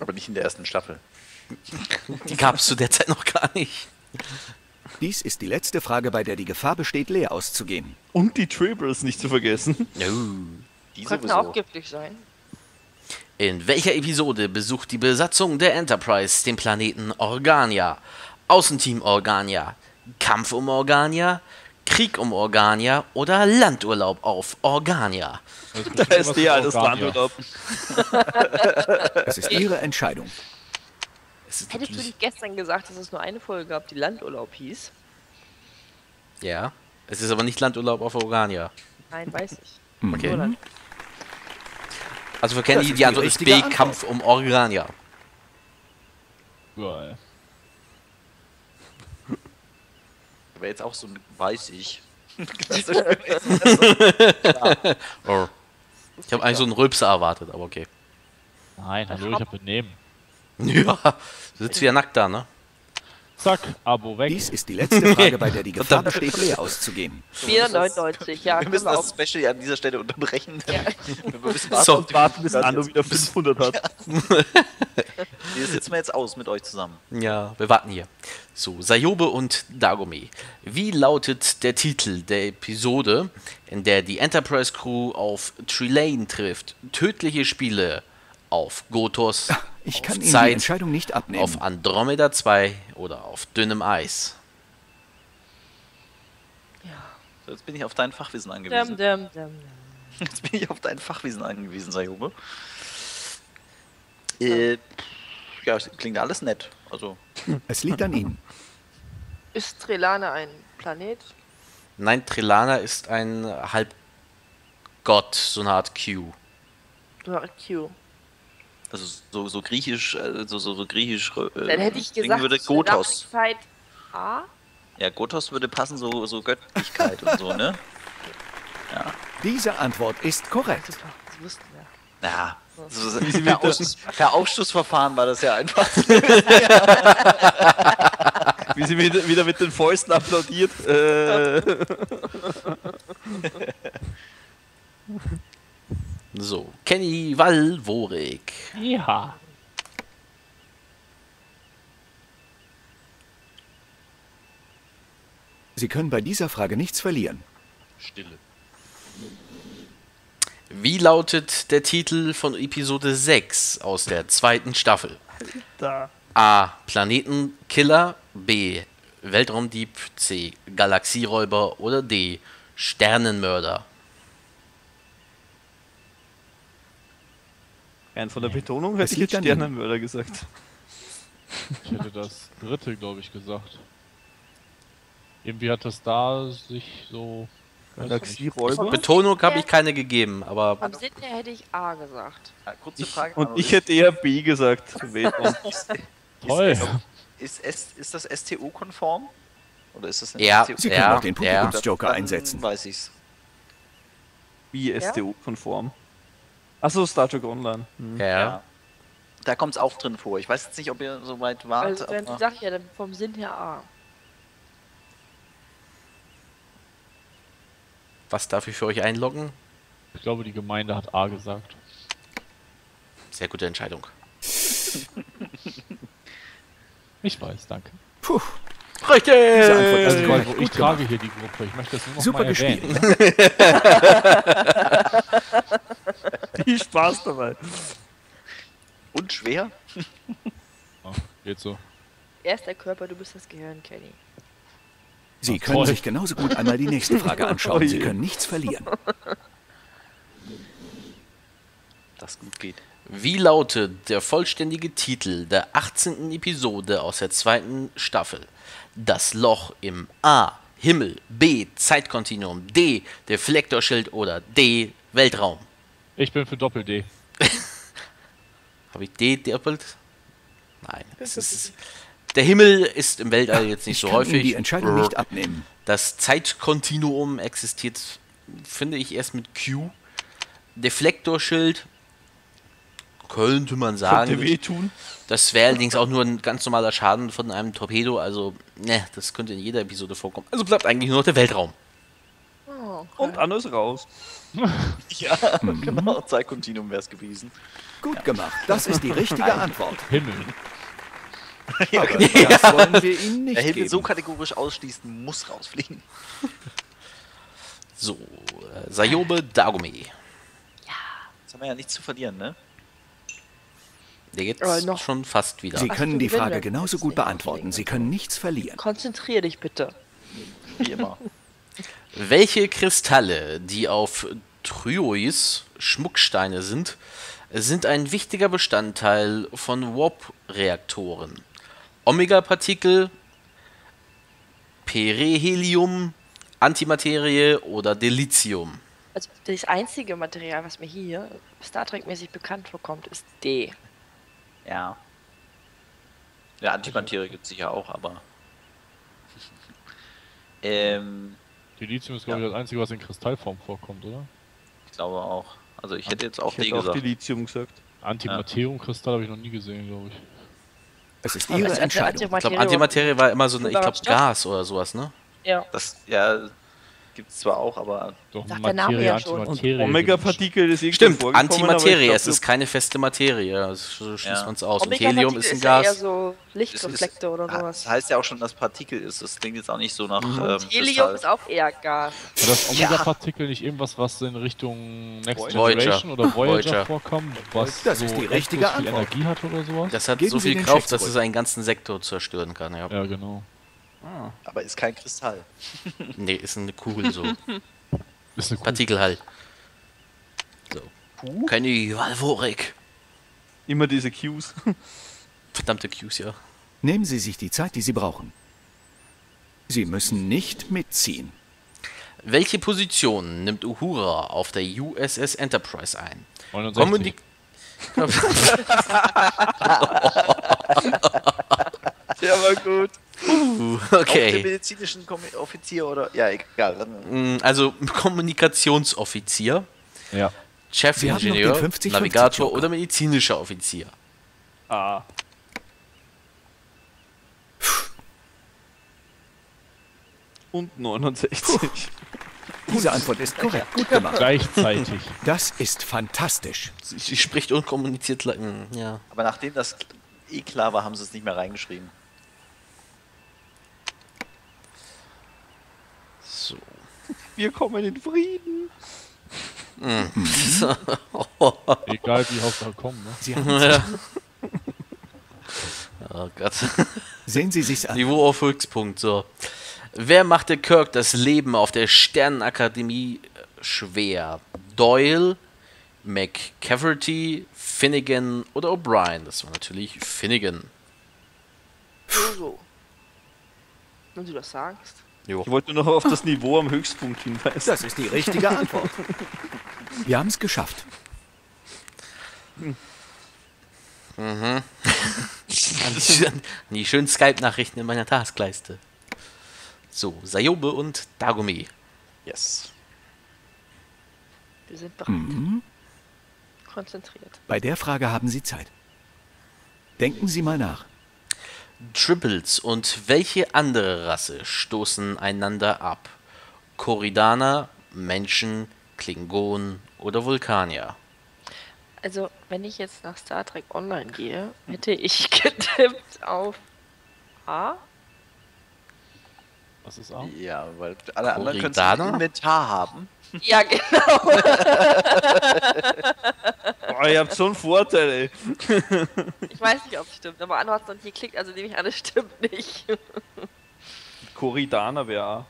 Aber nicht in der ersten Staffel. Die gab es zu der Zeit noch gar nicht. Dies ist die letzte Frage, bei der die Gefahr besteht, leer auszugehen. Und die Tribbles nicht zu vergessen. Die Könnten sowieso. auch giftig sein. In welcher Episode besucht die Besatzung der Enterprise den Planeten Organia? Außenteam Organia, Kampf um Organia, Krieg um Organia oder Landurlaub auf Organia? Da ist die alles Landurlaub. Es ist Ihre Entscheidung. Es ist Hättest du natürlich- nicht gestern gesagt, dass es nur eine Folge gab, die Landurlaub hieß? Ja, es ist aber nicht Landurlaub auf Organia. Nein, weiß ich. Okay. Oder? Also für Das Kenny, ist die Antwort die ist B, richtige Antwort. Kampf um Organia. Ja, Wäre jetzt auch so ein weiß ich. Oh. Ich habe eigentlich so einen Rülpser erwartet, aber okay. nein, hallo, ich hab Benehmen. Ja, du sitzt wieder nackt da, ne? Zack, Abo weg. Dies ist die letzte Frage, bei der die Gefahr Verdammt. besteht, leer auszugehen. vier neunundneunzig, ja. Wir können müssen wir das auch. Special an dieser Stelle unterbrechen. Ja. Wir müssen So. warten, Und warten, bis Anno wieder fünfhundert hat. Wir sitzen wir jetzt aus mit euch zusammen. Ja, wir warten hier. So, Sayobe und Dagome. Wie lautet der Titel der Episode, in der die Enterprise Crew auf Trelane trifft? Tödliche Spiele auf Gotos, Ich auf kann Ihnen die Zeit, Entscheidung nicht abnehmen. auf Andromeda zwei oder auf dünnem Eis? So, jetzt bin ich auf dein Fachwissen angewiesen. Dum, dum, dum. Jetzt bin ich auf dein Fachwissen angewiesen, Sayobe. Äh, ja, es klingt alles nett. Also, Es liegt an Ihnen. Ist Trelane ein Planet? Nein, Trelana ist ein Halbgott, so eine Art Q. Oder Q? also so, so griechisch, äh, so, so, so griechisch. Äh, Dann hätte ich Ding gesagt, würde zu der Gotos. Zeit A. Ja, Gotos würde passen, so, so Göttlichkeit und so, ne? Ja. Diese Antwort ist korrekt. Super, das wussten wir. Ja. So, per, Aus, per Ausschlussverfahren war das ja einfach. Wie sie wieder, wieder mit den Fäusten applaudiert. Äh, So, Kenny Walvorik. Ja. Sie können bei dieser Frage nichts verlieren. Stille. Wie lautet der Titel von Episode sechs aus der zweiten Staffel? da. A. Planetenkiller, B. Weltraumdieb, C. Galaxieräuber oder D. Sternenmörder? Rein von der Betonung hätte Es ich jetzt liegt an Ihnen. Sternenmörder gesagt. Ich hätte das dritte, glaube ich, gesagt. Irgendwie hat das da sich so. weiß nicht. Galaxieräuber. Betonung habe ich keine gegeben, aber Vom Sinn her hätte ich A gesagt. Ja, kurze Ich, Frage. und aber ich hätte eher B gesagt. Weltraum. ist, Toll. ist, ist, ist das S T O-konform? Oder ist das Ja, S T O? Sie können Ja, auch den ja. Publikumsjoker Dann einsetzen. weiß ich's. Wie S T O-konform. Achso, Star Trek Online. Hm. ja. Ja. Da kommt es auch drin vor. Ich weiß jetzt nicht, ob ihr so weit wart. Also, dann aber- sag ich ja dann vom Sinn her A. Was darf ich für euch einloggen? Ich glaube, die Gemeinde hat A gesagt. Sehr gute Entscheidung. Ich weiß, danke. Puh, Richtig! diese Antwort ist Also, korrekt. also ich Gut trage gemacht. hier die Gruppe. Ich möchte das nur noch Super mal gespielt. erwähnen. Viel Spaß dabei. Und schwer? Ja, geht so. Er ist der Körper, du bist das Gehirn, Kenny. Sie Ach, können toll. sich genauso gut einmal die nächste Frage anschauen. Sie können nichts verlieren. Das gut geht. Wie lautet der vollständige Titel der achtzehnten Episode aus der zweiten Staffel? Das Loch im A. Himmel, B. Zeitkontinuum, D. Deflektorschild oder D. Weltraum? Ich bin für Doppel-D. Habe ich D doppelt? Nein, es ist. Der Himmel ist im Weltall jetzt nicht Ich so kann Ihnen häufig. die Entscheidung nicht abnehmen. Das Zeitkontinuum existiert, finde ich, erst mit Q. Deflektorschild könnte man Könnte sagen. wehtun. Das wäre allerdings auch nur ein ganz normaler Schaden von einem Torpedo. Also, ne, das könnte in jeder Episode vorkommen. Also bleibt eigentlich nur noch der Weltraum. Oh. Und Anno ist raus. Ja, genau. Zeitkontinuum wäre es gewesen. Gut gemacht. Das ist die richtige Antwort. Himmel. Aber das wollen wir Ihnen nicht Der Himmel geben. so kategorisch ausschließen, muss rausfliegen. So, äh, Sayobe Dagome. Jetzt haben wir ja nichts zu verlieren, ne? Der geht Aber noch- schon fast wieder. Sie Ach, können du die gewinnen Frage dann. genauso Jetzt gut nicht beantworten. auflegen. Sie können nichts verlieren. Konzentrier dich bitte. Wie immer. Welche Kristalle, die auf Tryois Schmucksteine sind, sind ein wichtiger Bestandteil von Warp-Reaktoren? Omega-Partikel, Perihelium, Antimaterie oder Dilithium? Also das einzige Material, was mir hier Star Trek-mäßig bekannt vorkommt, ist D. Ja. Ja, Antimaterie gibt es sicher auch, aber. ähm, Die Lithium ist, glaube ich, das Einzige, was in Kristallform vorkommt, oder? ich glaube auch. Also ich hätte jetzt auch Ich D hätte auch gesagt. Dilithium gesagt. Antimaterium-Kristall habe ich noch nie gesehen, glaube ich. Es ist Aber Ihre es ist Entscheidung. Ich glaube, Antimaterie war immer so eine, ich glaube, Stoff. Gas oder sowas, ne? Ja. Das, ja, gibt es zwar auch, aber Doch, Sagt der Name Materie, ja schon. Antimaterie. Omega-Partikel ist irgendwann Stimmt, vorgekommen, Antimaterie, aber ich es glaub, ist keine feste Materie, so schließt Ja. man es aus. Und Omega-Partikel Helium ist ein ja eher Gas. so es Lichtreflekte oder ah, sowas. das heißt ja auch schon, dass Partikel ist. Das klingt jetzt auch nicht so nach ähm, Und Helium Kristall. ist auch eher Gas. War das Omega-Partikel nicht irgendwas, was in Richtung Next Voyager. Generation oder Voyager, Voyager. vorkommt? Was Das so ist die endlos richtige viel Antwort. Energie hat oder sowas? Das hat Geben so Sie viel den Kraft, Check dass zurück. es einen ganzen Sektor zerstören kann. Ja. Ja, genau. Aber ist kein Kristall. Nee, ist eine Kugel so. Ist eine Kuh. Partikel halt. So. Keine Valvorik. immer diese Cues. Verdammte Qs, ja. Nehmen Sie sich die Zeit, die Sie brauchen. Sie müssen nicht mitziehen. Welche Position nimmt Uhura auf der U S S Enterprise ein? neunundsechzig. Kommunik Der war gut. Uh, Auch der okay. medizinischen Kom- Offizier oder. Ja, egal. Dann, Mm, Also Kommunikationsoffizier, Ja. Sie haben noch Chefingenieur, den fünfzig fünfzig Navigator Joker. oder medizinischer Offizier. Ah. Und neunundsechzig. Diese Antwort ist korrekt. Gut gemacht. Gleichzeitig. Das ist fantastisch. Sie, sie spricht und kommuniziert. le- mm, Ja. aber nachdem das eh klar war, haben sie es nicht mehr reingeschrieben. So. Wir kommen in Frieden. Egal wie Hauptsache kommen, ne? Sie haben Oh Gott. Sehen Sie sich's an. Niveau auf Höchstpunkt. So. Wer machte Kirk das Leben auf der Sternenakademie schwer? Doyle, McCafferty, Finnegan oder O'Brien? Das war natürlich Finnegan. So, so. Wenn du das sagst. Jo. Ich wollte nur noch auf das Niveau am Höchstpunkt hinweisen. Das ist die richtige Antwort. Wir haben es geschafft. Die schönen Skype-Nachrichten in meiner Taskleiste. So, Sayobe und Dagome. Yes. Wir sind bereit. Mhm. Konzentriert. Bei der Frage haben Sie Zeit. Denken Sie mal nach. Triples und welche andere Rasse stoßen einander ab? Korridaner, Menschen, Klingonen oder Vulkanier? Also, wenn ich jetzt nach Star Trek Online gehe, hätte ich getippt auf A. Was ist A? Ja, weil alle anderen können Korridaner? ein Inventar haben. Ja, genau. Boah, ihr habt so einen Vorteil, ey. Ich weiß nicht, ob es stimmt, aber Anno hat es noch nicht geklickt, also nehme ich an, es stimmt nicht. Korridaner wäre A.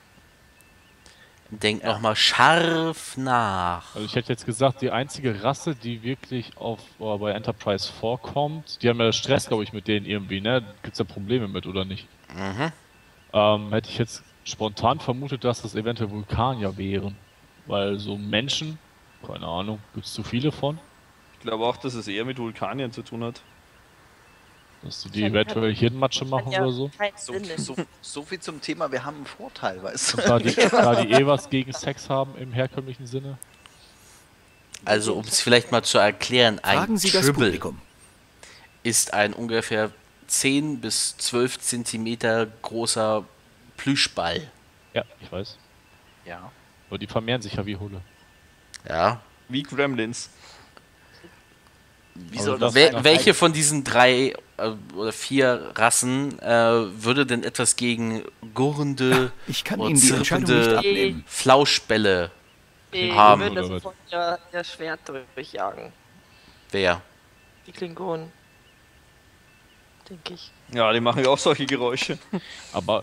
Denkt noch mal scharf nach. Also ich hätte jetzt gesagt, die einzige Rasse, die wirklich auf oh, bei Enterprise vorkommt, die haben ja Stress, glaube ich, mit denen irgendwie, ne? Gibt's da Probleme mit oder nicht? Mhm. Ähm, hätte ich jetzt spontan vermutet, dass das eventuell Vulkanier wären. Weil so Menschen, keine Ahnung, gibt's zu viele von, Ich glaube auch, dass es eher mit Vulkaniern zu tun hat. dass die eventuell Hirnmatsche machen ja oder so. keinen So, Sinn. so, so viel zum Thema, wir haben einen Vorteil, weißt du? Und da die, da die eh was gegen Sex haben im herkömmlichen Sinne. Also, um es vielleicht mal zu erklären, ein Fragen Sie das Tribble Publikum. ist ein ungefähr zehn bis zwölf Zentimeter großer Plüschball. Ja, ich weiß. Ja. Aber die vermehren sich ja wie Hulle. Ja. Wie Gremlins. Wie Also soll das- das Wel nach welche von diesen drei äh, oder vier Rassen äh, würde denn etwas gegen gurrende Ich kann oder Ihnen die Entscheidung nicht zirpende abnehmen. Flauschbälle Die haben würden das oder was? sofort ihr, ihr Schwert durchjagen. wer? Die Klingonen. Denke ich. Ja, die machen ja auch solche Geräusche. Aber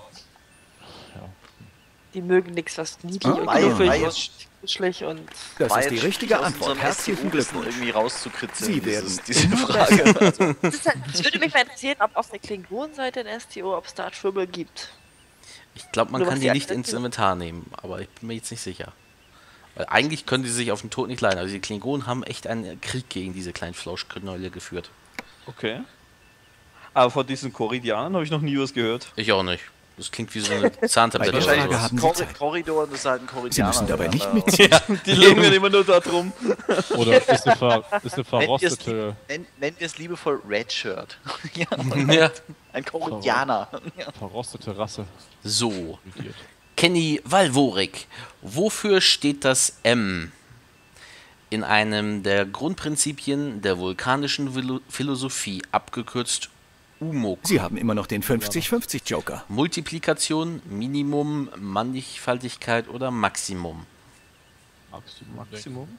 Die mögen nichts, was niedlich Ah, und Mai- knuffig Mai- und kuschelig und... Das War ist die jetzt richtige aus Antwort. unserem Herzlichen S T O-Wissen Glückwunsch. irgendwie rauszukritzeln. Sie dieses- werden diese immer Frage. Also, Das ist halt, es würde mich mal interessieren, ob auf der Klingonenseite in S T O, ob es da Tribble gibt. Ich glaube, man Oder kann was die die nicht ins Akzeptieren. Inventar nehmen, aber ich bin mir jetzt nicht sicher. Weil eigentlich können die sich auf den Tod nicht leiden. Also die Klingonen haben echt einen Krieg gegen diese kleinen Flauschknäule geführt. Okay. Aber von diesen Koridianern habe ich noch nie was gehört. Ich auch nicht. Das klingt wie so eine Zahntablette Bei der oder Frage sowas. haben Sie Korri Zeit. Korridor, das ist halt ein Sie Korridianer. müssen dabei nicht Äh, mitziehen. Die lungen immer nur da drum. oder ist eine, ver ist eine Nennen wir es verrostete, nenn, nennen wir es liebevoll Redshirt. Ja, Ja. ein Korridianer. Ja. verrostete Rasse. So, studiert. Kenny Walvorik. Wofür steht das M? In einem der Grundprinzipien der vulkanischen Vilo- Philosophie, abgekürzt U M O K. Sie haben immer noch den fünfzig fünfzig Joker. Multiplikation, Minimum, Mannigfaltigkeit oder Maximum? Maximum. Maximum.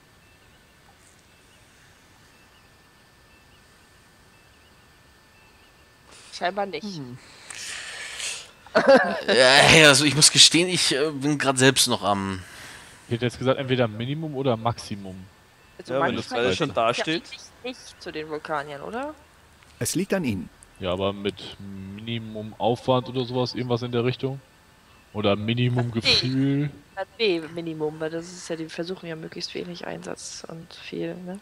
Scheinbar nicht. Äh, also ich muss gestehen, ich äh, bin gerade selbst noch am... Ich hätte jetzt gesagt, entweder Minimum oder Maximum. Also Ja, wenn manchmal das alles schon da ist ja steht. eigentlich nicht zu den Vulkaniern, oder? Es liegt an Ihnen. Ja, aber mit Minimum Aufwand oder sowas, irgendwas in der Richtung? Oder Minimum Gefühl? Hat B Minimum, weil das ist ja, die versuchen ja möglichst wenig Einsatz und viel, ne?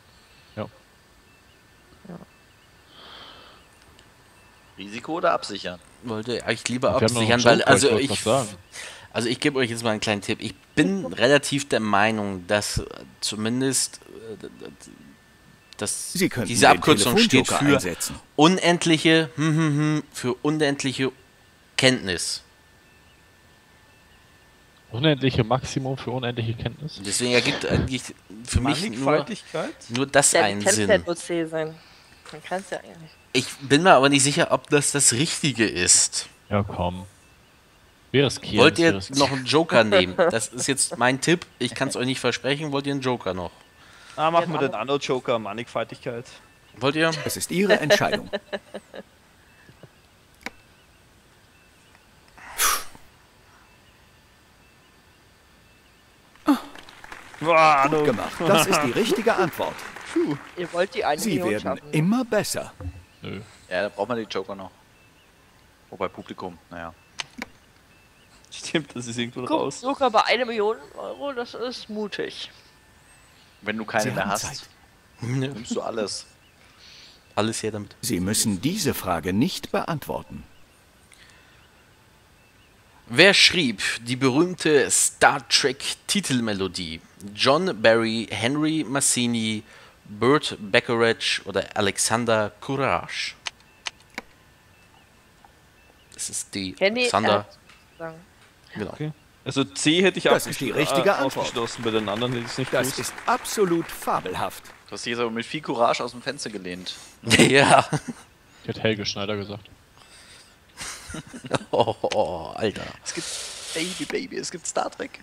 Risiko oder absichern? Wollte eigentlich lieber Wir haben noch einen absichern, weil Joker, also ich wollte ich, was sagen. also ich gebe euch jetzt mal einen kleinen Tipp. Ich bin relativ der Meinung, dass äh, zumindest äh, d- d- dass Sie könnten diese den Abkürzung steht Telefonjoker für einsetzen. unendliche, hm, hm, hm, für unendliche Kenntnis. Unendliche Maximum für unendliche Kenntnis? Deswegen ergibt eigentlich für mich nur, Mannigfaltigkeit? nur das Ja, einen kann es ja Sinn. nur C sein. Dann kann es ja eigentlich. Ich bin mir aber nicht sicher, ob das das Richtige ist. Ja, komm. Wer ist Kiel? Wollt ihr noch einen Joker nehmen? Das ist jetzt mein Tipp. Ich kann es euch nicht versprechen. Wollt ihr einen Joker noch? Ah, machen wir den Anno-Joker, Mannigfaltigkeit. Wollt ihr? Es ist Ihre Entscheidung. Boah, Anno. Gemacht. Das ist die richtige Antwort. Ihr wollt die eine Sie Million werden schaffen. immer besser. Nö. Ja, da braucht man den Joker noch. Wobei Publikum, naja. Stimmt, das ist irgendwo Guck, raus. sogar bei einer Million Euro, das ist mutig. Wenn du keine Sie mehr haben hast, Zeit. nimmst du alles. Alles her damit. Sie müssen diese Frage nicht beantworten. Wer schrieb die berühmte Star Trek Titelmelodie? John Barry, Henry Mancini, Burt Bacharach oder Alexander Courage? Das ist die Kenny, Alexander. äh, sagen. Genau. Okay. Also C hätte ich Das ist die abgeschl- richtige äh, Antwort. ausgeschlossen, bei den anderen hätte ich es nicht Das gewusst. ist absolut fabelhaft. Du hast dich jetzt aber mit viel Courage aus dem Fenster gelehnt. Ja. Ich hätte Helge Schneider gesagt. Oh, oh, Alter. Es gibt Baby, Baby, es gibt Star Trek.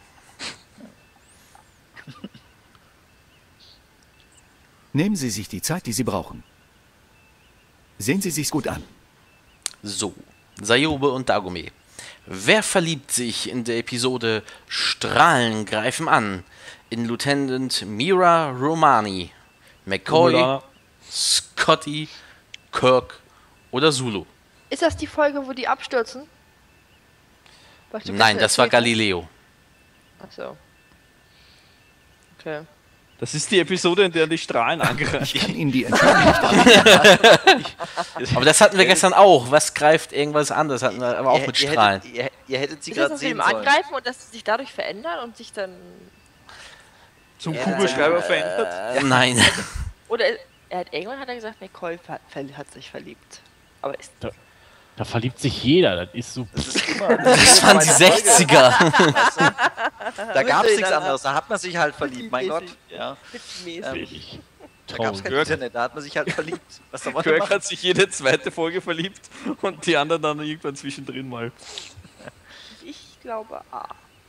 Nehmen Sie sich die Zeit, die Sie brauchen. Sehen Sie sich's gut an. So, Sayobe und Dagome. Wer verliebt sich in der Episode Strahlen greifen an in Lieutenant Mira Romani, McCoy, Romulana. Scotty, Kirk oder Zulu? Ist das die Folge, wo die abstürzen? Was du Nein, gestern das war erzählt hast? Galileo. Achso. Okay. Das ist die Episode, in der die Strahlen Ich angreifen. kann Ihnen die Entscheidung nicht abnehmen. Aber das hatten wir gestern auch. Was greift irgendwas an? Das hatten wir aber auch Ihr- mit ihr Strahlen. Hättet, ihr, ihr hättet sie Ist das, gerade dass wir sehen ihm sollen. angreifen und dass sie sich dadurch verändern und sich dann. Zum Ja. Kugelschreiber verändert. Äh, nein. Oder er hat irgendwann hat er gesagt, McCoy ver ver hat sich verliebt. Aber ist Ja. Da verliebt sich jeder, das ist so. Das, ist immer, Das waren die sechziger. Weißt du? Da gab es Müsste nichts dann anderes, da hat man sich halt verliebt, mein Gott. Mäßig. Ja. Mäßig. Ähm, da gab es Traurig. kein Internet, da hat man sich halt verliebt. Was soll man Kirk machen? hat sich jede zweite Folge verliebt und die anderen dann irgendwann zwischendrin mal. Ich glaube A.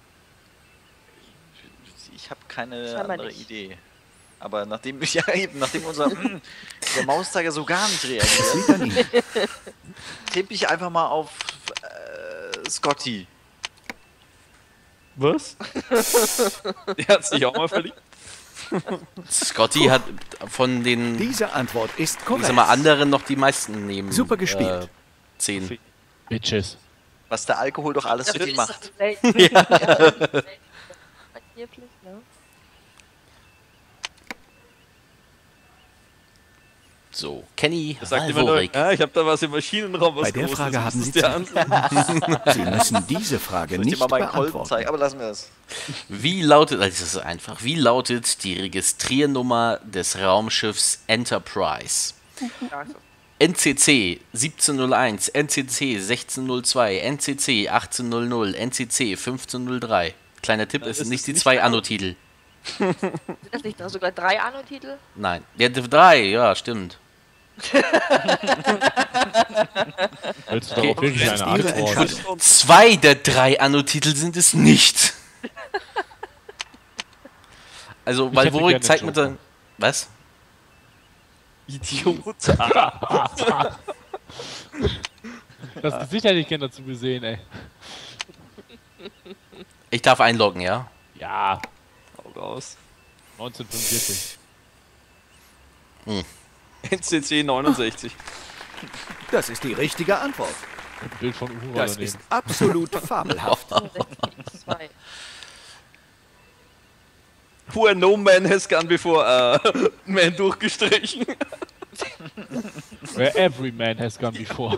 Ich habe keine Scheinbar andere nicht. Idee. Aber nachdem, ja, eben, nachdem unser mm, der Mauszeiger so gar nicht Es reagiert, liegt an Ihnen. tippe ich einfach mal auf äh, Scotty. Was? Der hat sich auch mal verliebt. Scotty hat von den Diese Antwort ist ich korrekt. sag mal, anderen noch die meisten nehmen. Super gespielt. Äh, zehn. Bitches. Was der Alkohol doch alles für Dafür die ist macht. das selten. Ja. Ne? So, Kenny Er sagt immer nur, Walvorik. ja, ich habe da was im Maschinenraum, was Bei der Großes. Frage haben Ist Sie das der Ansatz? Sie müssen diese Frage Soll ich dir nicht mal meinen Kolben beantworten. zeigen? Aber lassen wir es. Wie lautet, also das ist einfach, wie lautet die Registriernummer des Raumschiffs Enterprise? Ja, so. N C C siebzehn null eins, N C C sechzehn null zwei, N C C achtzehn null null, N C C fünfzehn null drei. Kleiner Tipp, Ja, es das sind nicht ist die nicht zwei genau. Anno-Titel. Sind das nicht noch sogar drei Anno-Titel? Nein. Ja, d- drei, ja, stimmt. Willst du Okay. darauf wirklich Das ist eine Ihre Antwort? Entscheidung. Zwei der drei Anno-Titel sind es nicht. Also, Ich weil hätte Worik gerne zeigt mit Joker. der. Was? Idiot. Das Gesicht hätte ich gerne dazu gesehen, ey. Ich darf einloggen, ja? Ja, Hau raus. neunzehnhundertfünfundvierzig. N C C neunundsechzig. Das ist die richtige Antwort. Ein Bild von Uhura Das daneben. ist absolut fabelhaft. zwei. Where no man has gone before. Äh, man durchgestrichen. Where every man has gone before.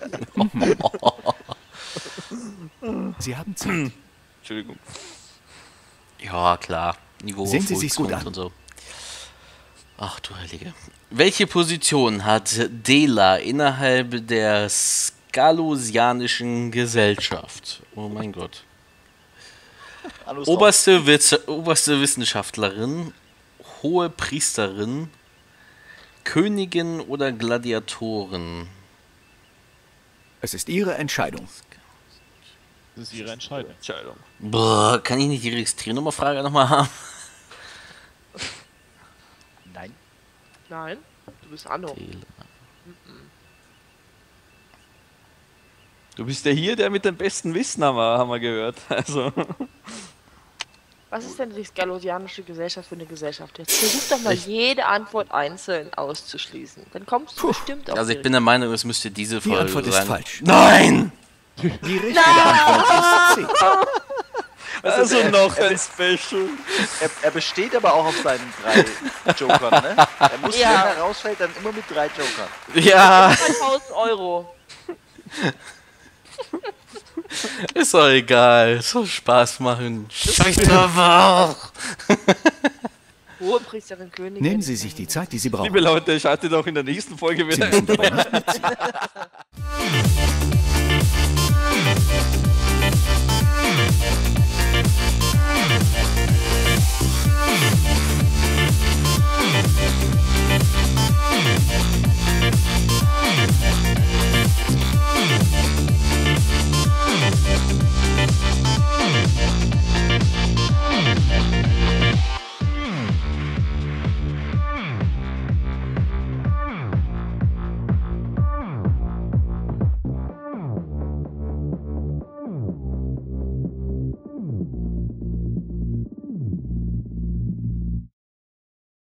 Sie haben Zeit. Entschuldigung. Ja, klar. Niveau Sehen auf Sie sich's gut Volksmund an. und so. Ach du Heilige. Welche Position hat Dela innerhalb der Skalosianischen Gesellschaft? Oh mein Gott. Alles drauf. Oberste, Wiss oberste Wissenschaftlerin, hohe Priesterin, Königin oder Gladiatorin? Es ist Ihre Entscheidung. Das ist ihre Entscheidung. Entscheidung. Boah, kann ich nicht die Registriernummerfrage nochmal haben? Nein. Nein, du bist Anno. Du bist ja hier der mit dem besten Wissen, haben wir, haben wir gehört. Also. Was ist denn die skalosianische Gesellschaft für eine Gesellschaft? Jetzt versuch doch mal jede Antwort einzeln auszuschließen. Dann kommst du bestimmt auf Also ich die bin der Meinung, es müsste diese Die Folge Antwort ist sein. falsch. Nein! Die richtige Antwort ist C. Also er, noch er, ein Special. er, er besteht aber auch auf seinen drei Jokern, ne? Er muss, Ja. wenn er rausfällt, dann immer mit drei Jokern. Ja, zweitausend Euro. ist doch egal. Es soll Spaß machen. Scheiß drauf auch. Hohepriesterin Königin. Nehmen Sie sich die Zeit, die Sie brauchen. Liebe Leute, schaltet auch in der nächsten Folge Sie wieder müssen dabei nicht mitziehen.